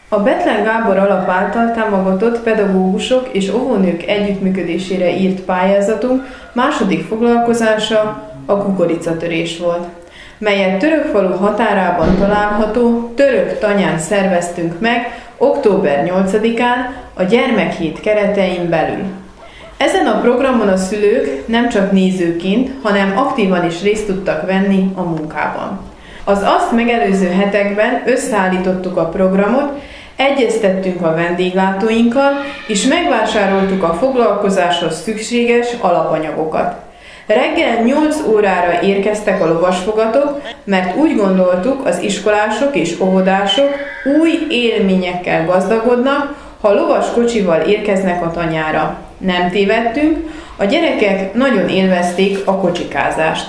A Bethlen Gábor Alap által támogatott pedagógusok és óvónők együttműködésére írt pályázatunk második foglalkozása a kukoricatörés volt, melyet Törökfalu határában található Török Tanyán szerveztünk meg október 8-án a Gyermekhét keretein belül. Ezen a programon a szülők nem csak nézőként, hanem aktívan is részt tudtak venni a munkában. Az azt megelőző hetekben összeállítottuk a programot, egyeztettünk a vendéglátóinkkal, és megvásároltuk a foglalkozáshoz szükséges alapanyagokat. Reggel 8 órára érkeztek a lovasfogatok, mert úgy gondoltuk, az iskolások és óvodások új élményekkel gazdagodnak, ha lovas kocsival érkeznek a tanyára. Nem tévedtünk, a gyerekek nagyon élvezték a kocsikázást.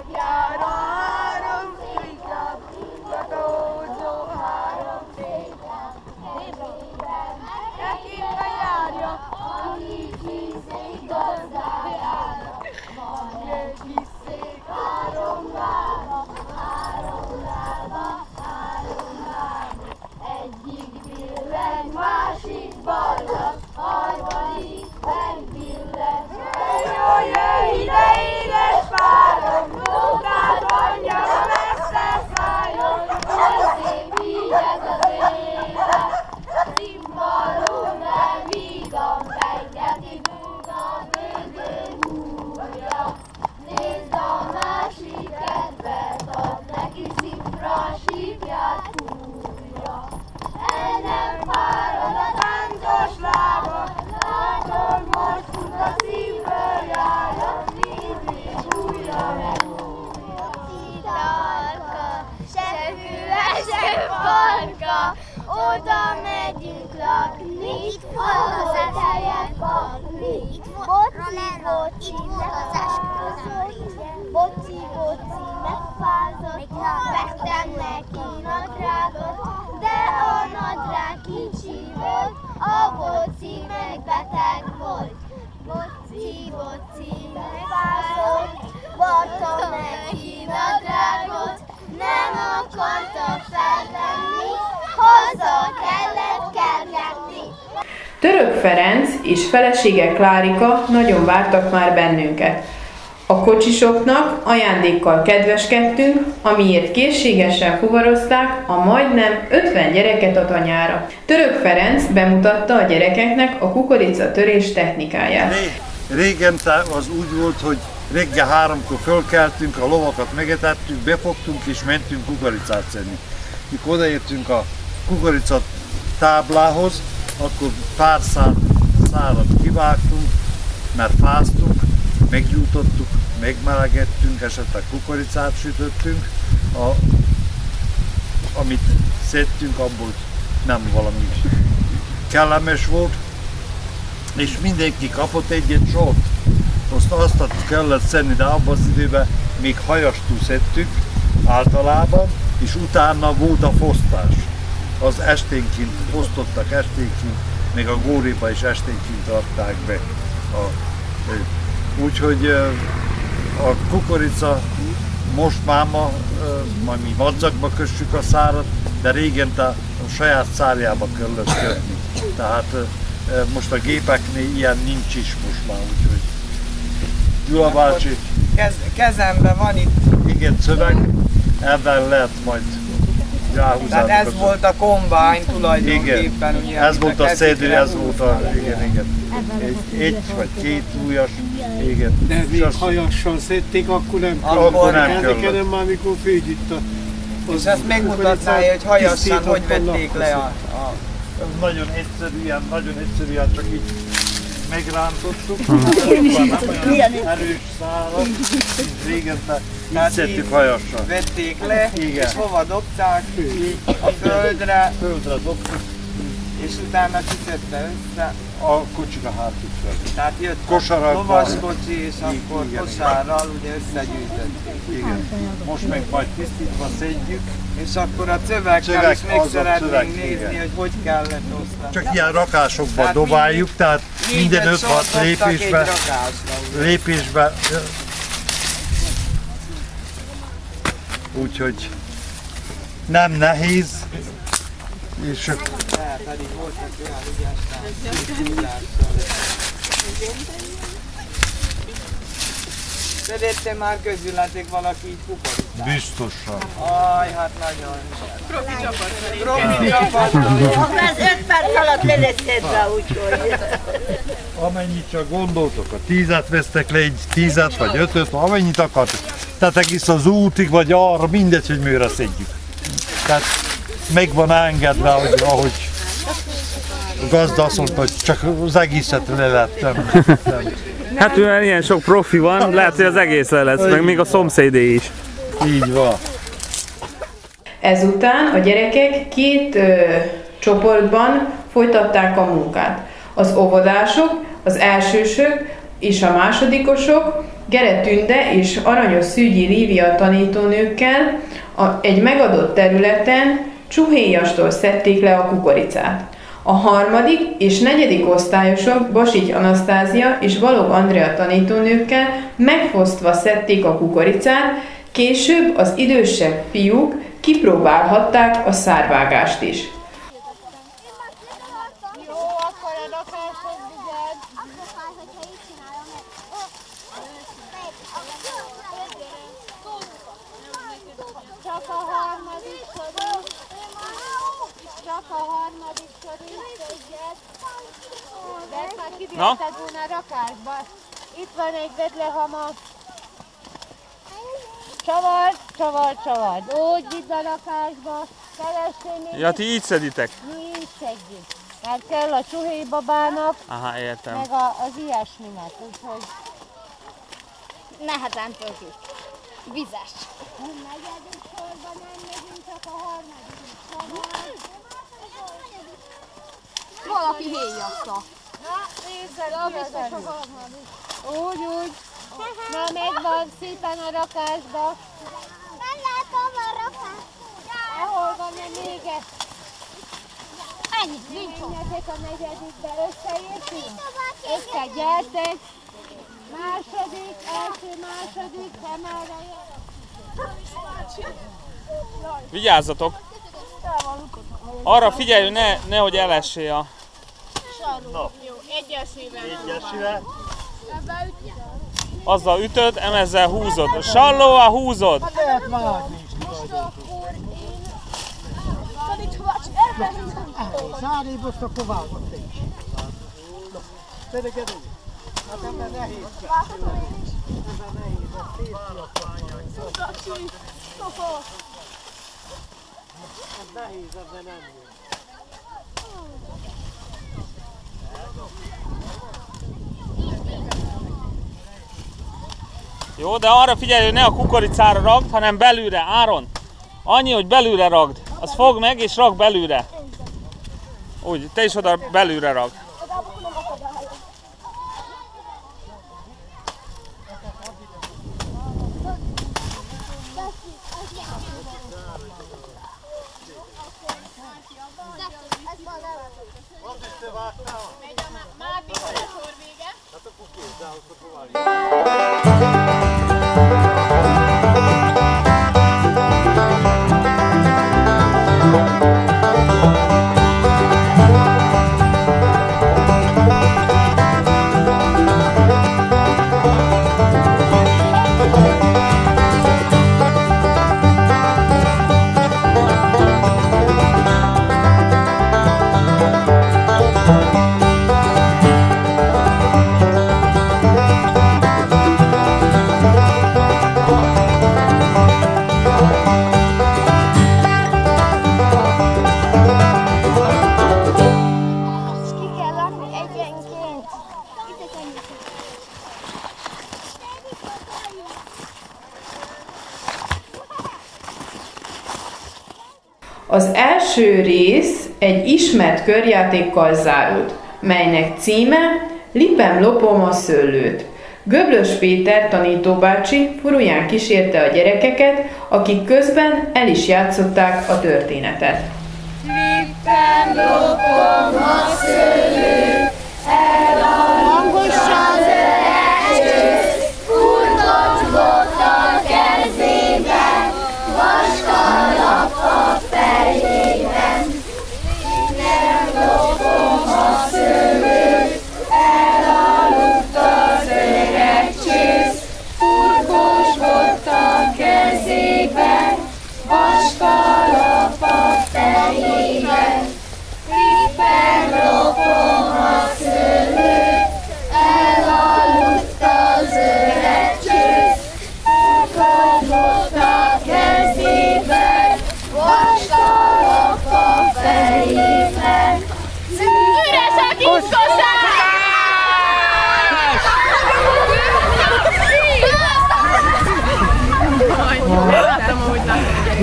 Oda megyünk lakni, haza helyet kapni. Boci, boci, megfázott, vettem neki nadrágot, de a nadrág kicsi volt, a boci meg beteg volt. Boci, megfázott, vartam neki nadrágot, nem akarta felvenni, haza kellett kergetni. Török Ferenc és felesége Klárika nagyon vártak már bennünket. A kocsisoknak ajándékkal kedveskedtünk, amiért készségesen fuvarozták a majdnem 50 gyereket a tanyára. Török Ferenc bemutatta a gyerekeknek a kukoricatörés technikáját. Régen az úgy volt, hogy reggel 3-kor fölkeltünk, a lovakat megetettük, befogtunk és mentünk kukoricát szedni. Mikor odaértünk a kukorica táblához, akkor pár szárat kivágtunk, mert fáztunk, meggyújtottuk, megmelegettünk, esetleg kukoricát sütöttünk, amit szedtünk, abból nem valami kellemes volt, és mindenki kapott egy sort. Azt kellett szedni, de abban az időben még hajastú szedtük általában, és utána volt a fosztás. Az esténként fosztottak, esténként, még a góréba is esténként rakták be. Úgyhogy a kukorica most máma, majd mi madzagba kössük a szárat, de régen a saját szárjába kellett kötni. Tehát most a gépeknél ilyen nincs is most már, úgyhogy Gyula bácsi. Kezemben van itt. Igen, szöveg, ebben lehet majd ráhúzni. Tehát ez volt a kombány tulajdonképpen. Igen, ugye, ez volt a szedő, ez volt a, igen. Egy vagy két ujjas, igen. De még hajassal szedték, akkor nem kellett. Nekem már mikor főgyűjt a... És ezt megmutatná, hogy hajassan hogy vették le a... Nagyon egyszerűen, csak így megrántottuk. Olyan erős szálat, régen így szedtük hajassal. Vették le, és hova dobták? A földre. Földre dobtuk. És utána kiszedte össze. A kocsika hátul föl. Tehát jött a lovaskocsi, és akkor kosárral ugye összegyűjtöttük. Igen. Most meg majd tisztítva szedjük. És akkor a cövekkel is meg szeretnénk nézni, hogy hogy kellett osztani. Csak ilyen rakásokba tehát dobáljuk, tehát minden 5-6 lépésben. Úgyhogy nem nehéz, és De, pedig voltak olyan ügyes. Szedettem már közületek valaki így kukoricát? Biztosan. Aj, hát nagyon. Profi csapat. Az 5 perc alatt le lesz szedve, úgyhogy. Amennyit csak gondoltok, a 10-et vesztek le, egy 10-et vagy 5-öt, amennyit akartok. Tehát egész az útig vagy arra, mindegy, hogy mőre szedjük. Tehát meg van engedve, ahogy a gazda azt mondta, hogy csak az egészet le lehet tenni. Hát mivel ilyen sok profi van, lehet, hogy az egész le lesz, meg még a szomszédé is. Így van. Ezután a gyerekek két csoportban folytatták a munkát. Az óvodások, az elsősök és a másodikosok Gere Tünde és Aranyos Szűgyi Lívia tanítónőkkel egy megadott területen csuhéjastól szedték le a kukoricát. A harmadik és negyedik osztályosok Basics Anasztázia és Balogh Andrea tanítónőkkel megfosztva szedték a kukoricát, később az idősebb fiúk kipróbálhatták a szárvágást is. Jó, akkor a rakásod vigyed. Akkor fáj, hogyha így csinálom. Csak a harmadik körül. Csak a harmadik körül egyet. De ezt már kibírtad volna a rakásba. Itt van egy vedlehama. Csavard. Úgy vidd a rakásba. Keressél még. Ja, ti így szeditek? Mi így szedjük. Mert kell a csuhélybabának, Aha, értem. meg az ilyesminek, úgyhogy... Nehezen töltjük. Vizes. A negyedik sorban nem megyünk, csak a harmadik sorban. Valaki héjaszta. Na, nézzel, biztos a harmadik. Úgy. Na, megvan szépen a rakásba. Nem látom a rakás. Ahol van még egy? Ennyi, nincs ott. Ezek a negyedikbe összeértünk. Összegyertek. Második, második, emelre jön. Vigyázzatok! Arra figyelj, hogy nehogy elessél a... Jó, egyesével. Azzal ütöd, emezzel húzod. Sallóval húzod! Lehet vágni is. Szárébb azt akkor vágott te is. Gyere. Hát ebben nehéz. Ebben nehéz. Ez nehéz, ebben nem jön. Jó, de arra figyelj, hogy ne a kukoricára ragd, hanem belülre. Áron, annyi, hogy belülre ragd. Az fogd meg és ragd belülre. Úgy, te is oda belülre ragd. Már biztos a sor vége. Az első rész egy ismert körjátékkal zárult, melynek címe Lipem lopom a szőlőt. Göblös Péter tanítóbácsi furuján kísérte a gyerekeket, akik közben el is játszották a történetet. Lipem lopom a szőlőt, el a hangosan zöldesőt, furgocsbot a kezében, vaskalap a fejében.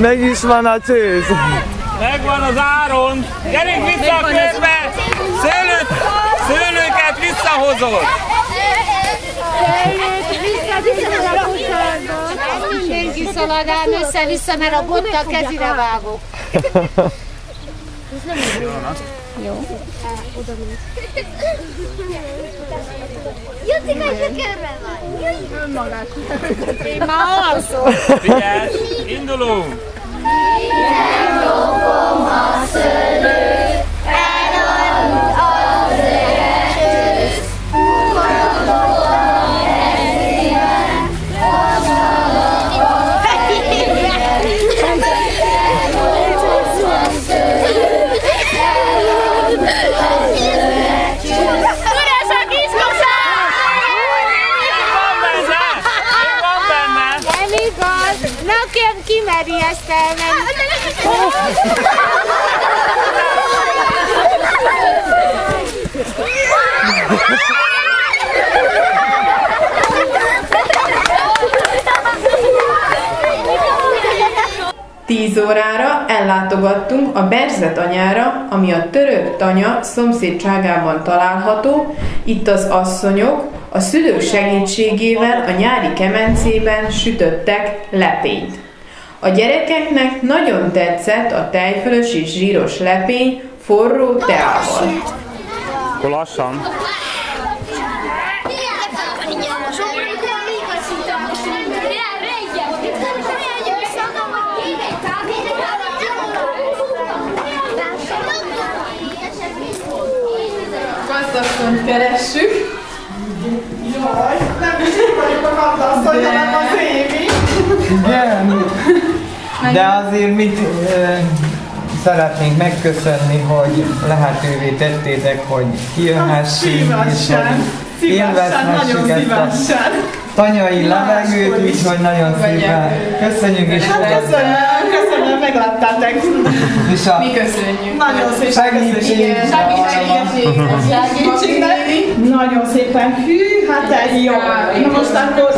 Meg is van a csőz. Megvan az áron. Gyerünk vissza a körbe. Szőlőket visszahozod. Vissza a kosárba. Mindenki szaladán össze-vissza, mert a botta a kezire vágok. Jó. Oda mész. Jucika, körben van. Önmagát. Én már alszom. Figyelj, indulunk. Eldokom a szőlőt, eladjuk az öres ősz. Forogok a kezében, forogok a kezében. Eldokom a szőlőt, eladjuk az öres ősz. Üres a kis kosár! Mi van benne? Nem igaz! Nekem kimeri ezt elmenni. Tíz órára ellátogattunk a Berzet anyára, ami a török tanya szomszédságában található. Itt az asszonyok a szülők segítségével a nyári kemencében sütöttek lepényt. A gyerekeknek nagyon tetszett a tejfölös és zsíros lepény forró teával. Akkor lassan. Gazdasszont keressük. Jaj, nem is így vagyok a gazdasszony, hanem az Évi. Igen. De azért mit szeretnénk megköszönni, hogy lehetővé tettétek, hogy kijöhessünk, és hogy élvezhessük ezt a tanyai levegőt, úgyhogy nagyon szépen köszönjük és Köszönöm, megláttatok. Mi köszönjük. Nagyon szépen köszönjük. Segítségnek. Nagyon szépen. Hű, hát ez jó. Na most akkor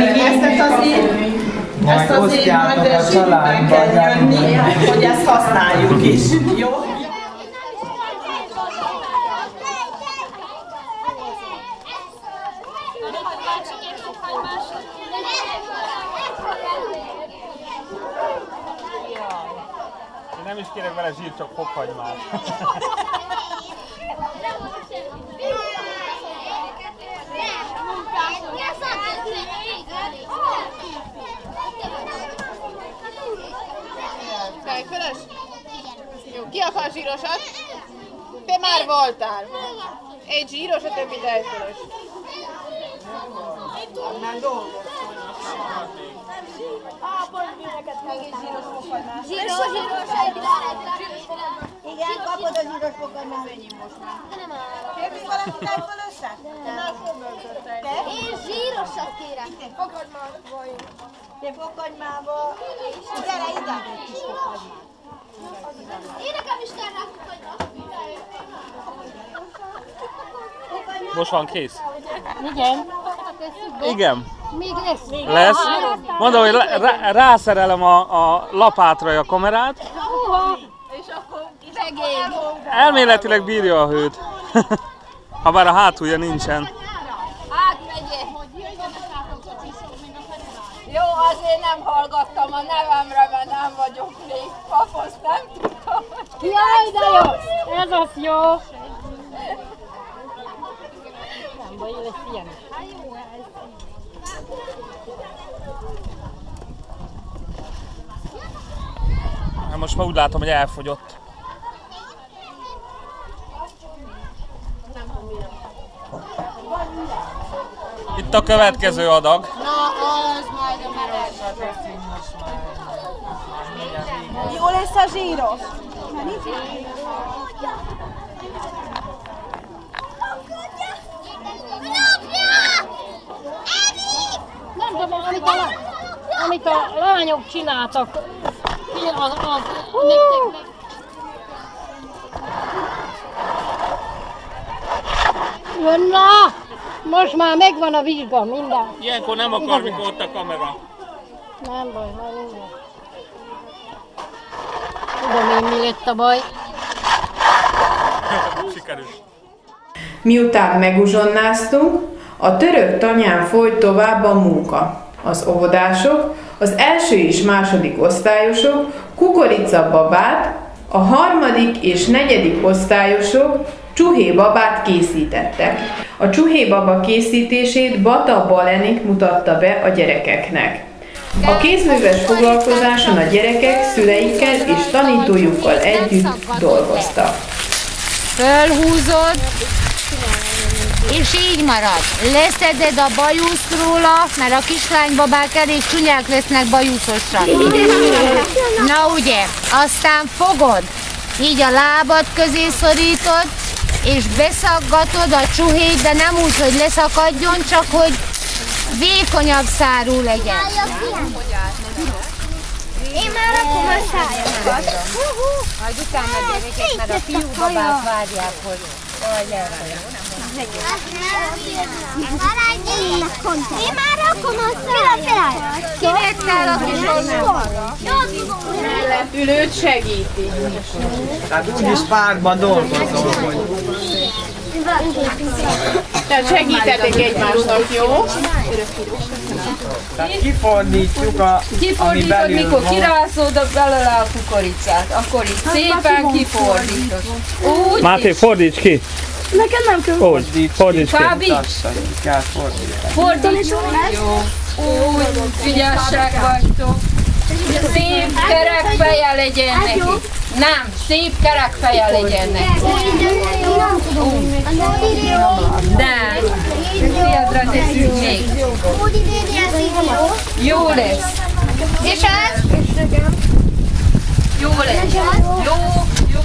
ezt azért majd sűrűben kell jönni, hogy ezt használjuk is. Jó? Én nem is kérek vele zsírt, csak fokhagymát. Tejfölös? Jó, ki akar zsírosat? Te már voltál. Egy zsíros, a többi tejfölös. Zsíros, igen, kapod a zsíros fogadmát. Kérni valami tejfölöset? Én zsírosat kérek. Te fokhagymával. Gyere ide! Én nekem is kell rá fogadma. Most van kész? Igen. Igen. Még lesz. Lesz. Mondom, hogy rászerelem a lapátra a kamerát. És akkor segély. Elméletileg bírja a hőt. Habár a hátulja nincsen. Átmegyek. Jó, azért nem hallgattam a nevemre, mert nem vagyok még paposz, nem tudom. Jaj, de jó! Ez az jó! Nem baj, lesz ilyen. Most már úgy látom, hogy elfogyott. Itt a következő adag. Na, az majd a meleg. Jó lesz a zsíros? Nem tudom, amit a lányok csináltak, Na, most már megvan a vizsga, minden. Ilyenkor nem akar, mikor ott a kamera. Nem baj, már minden. Tudom én, mi lett a baj. Sikerült. Miután meguzsonnáztunk, a török tanyán folyt tovább a munka. Az óvodások, az első és második osztályosok kukoricababát, a harmadik és negyedik osztályosok csuhébabát készítettek. A csuhébaba készítését Bata Balenik mutatta be a gyerekeknek. A kézműves foglalkozáson a gyerekek szüleikkel és tanítójukkal együtt dolgoztak. Fölhúzod, és így marad. Leszeded a bajuszt róla, mert a kislánybabák elég csúnyák lesznek bajuszosan. Na ugye, aztán fogod, így a lábad közé szorítod, és beszaggatod a csuhét, de nem úgy, hogy leszakadjon, csak hogy vékonyabb szárú legyen. Én már rakom a szájamat. Majd utána gyerekek, mert a fiúbabák várják, hogy Én már rakom a szájamat. Kinek kell a kis ormára? Ülőt segíti. Tehát úgyis párban dolgozom, hogy... Tehát segítetek egymásnak, jó? Tehát kifordítjuk a... Kifordítod, mikor kirászod belőle a kukoricát, akkor itt szépen kifordítod. Úgy Máté, fordíts ki! Nekem nem kell. Úgy, fordíts ki! Fábíts! Kell fordítani. Fordíts! Jó. Úgy, ügyesek vagytok. Szép kerek feje legyen neki. Nem, szép kerek feje legyen neki. Nem. Fiadra teszünk még. Jó lesz. És ez? Jó lesz. Jó, jó.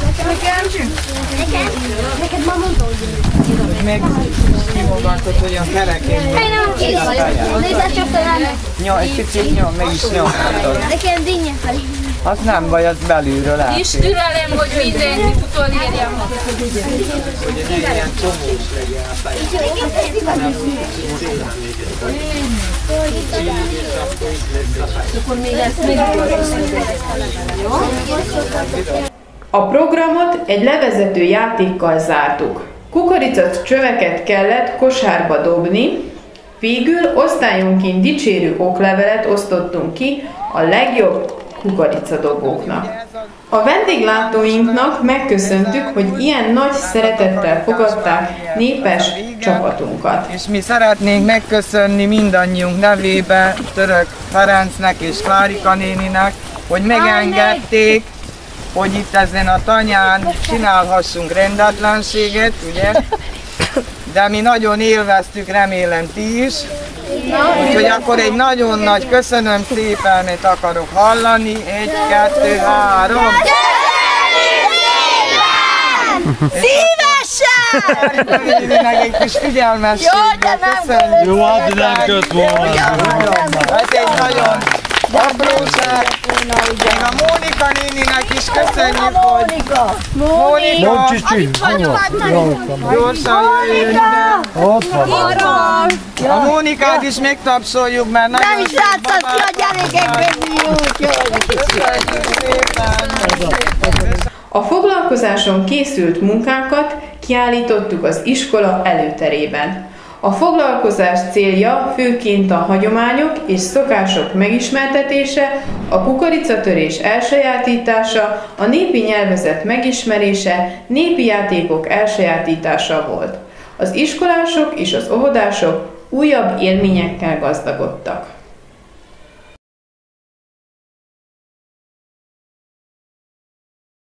Neked ma mondom, hogy Még kimogatod, hogy a kerekén nézd csak talán. nyom, egy picit nyom, mégis nyomhatod. Nekem dinnye felé. Az nem baj, az belülről áll. Kis türelem, hogy mindenki utolérjem. Hogy ne ilyen csomós legyen. A programot egy levezető játékkal zártuk. Kukoricaccsöveket kellett kosárba dobni, végül osztályonként dicsérő oklevelet osztottunk ki a legjobb kukoricadobóknak. A vendéglátóinknak megköszöntük, hogy ilyen nagy szeretettel fogadták népes csapatunkat. És mi szeretnénk megköszönni mindannyiunk nevében Török Ferencnek és Klárika néninek, hogy megengedték, hogy itt ezen a tanyán csinálhassunk rendetlenséget, ugye? De mi nagyon élveztük, remélem ti is. Úgyhogy akkor egy nagyon nagy köszönöm szépen, akarok hallani. 1, 2, 3. Szívesen! Meg egy kis figyelmességgel köszönjük. Jó, hát nem köt volna. Ez egy nagyon apróság. Még a Mónika néninek is köszönjük, hogy... Mónika! Gyorsan jöjjön ide! Ott van. A Mónikát is megtapsoljuk, mert nagyon Nem is látszott ki a gyerekek A foglalkozáson készült munkákat kiállítottuk az iskola előterében. A foglalkozás célja főként a hagyományok és szokások megismertetése, a kukoricatörés elsajátítása, a népi nyelvezet megismerése, népi játékok elsajátítása volt. Az iskolások és az óvodások újabb élményekkel gazdagodtak.